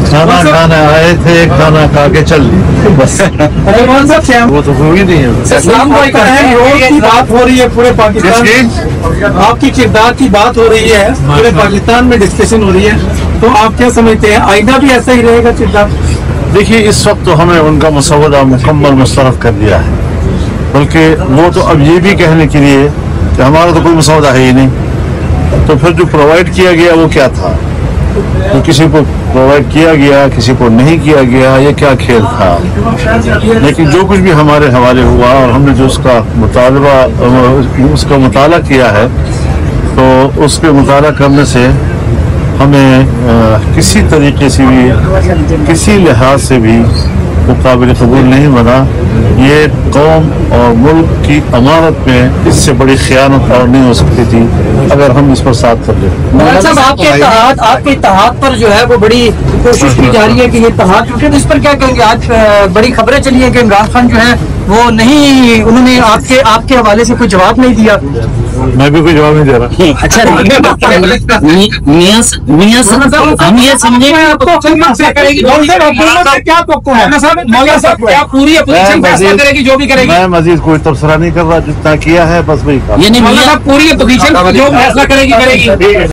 کھانا کھانا آئے تھے، کھانا کھا کے چل لیے بس۔ وہ تو ہوئی نہیں ہے۔ اسلام بھائی کا ہے روڈ کی بات ہو رہی ہے پورے پاکستان، آپ کی کردار کی بات ہو رہی ہے پورے پاکستان میں، ڈسکشن ہو رہی ہے، تو آپ کیا سمجھتے ہیں آئندہ بھی ایسا ہی رہے گا کردار؟ دیکھیے اس وقت تو ہمیں ان کا مسودہ مکمل مسترد کر دیا ہے، بلکہ وہ تو اب یہ بھی کہنے کے لیے کہ ہمارا تو کوئی مسودہ ہے ہی نہیں، تو پھر جو پرووائڈ کیا گیا وہ کیا تھا؟ تو کسی کو پرووائڈ کیا گیا، کسی کو نہیں کیا گیا، یہ کیا کھیل تھا؟ لیکن جو کچھ بھی ہمارے حوالے ہوا اور ہم نے جو اس کا مطالعہ کیا ہے، تو اس کے مطالعہ کرنے سے ہمیں کسی طریقے سے بھی، کسی لحاظ سے بھی وہ قابل قبول نہیں بنا۔ یہ قوم اور ملک کی امانت میں اس سے بڑی خیانت اور نہیں ہو سکتی تھی اگر ہم اس پر ساتھ کر لیں۔ صاحب آپ کے اتحاد پر جو ہے وہ بڑی کوشش کی جا رہی ہے کہ یہ اتحاد ٹوٹے، اس پر کیا کہیں گے؟ آج بڑی خبریں چلی ہیں کہ عمران خان جو ہے وہ نہیں، انہوں نے آپ کے حوالے سے کوئی جواب نہیں دیا۔ میں بھی کوئی جواب نہیں دے رہا۔ اچھا میاں ہم یہ سمجھیں میں مزید کوئی تبصرہ نہیں کر رہا، جتنا کیا ہے بس وہی کام۔ پوری اپوزیشن جو فیصلہ کرے گی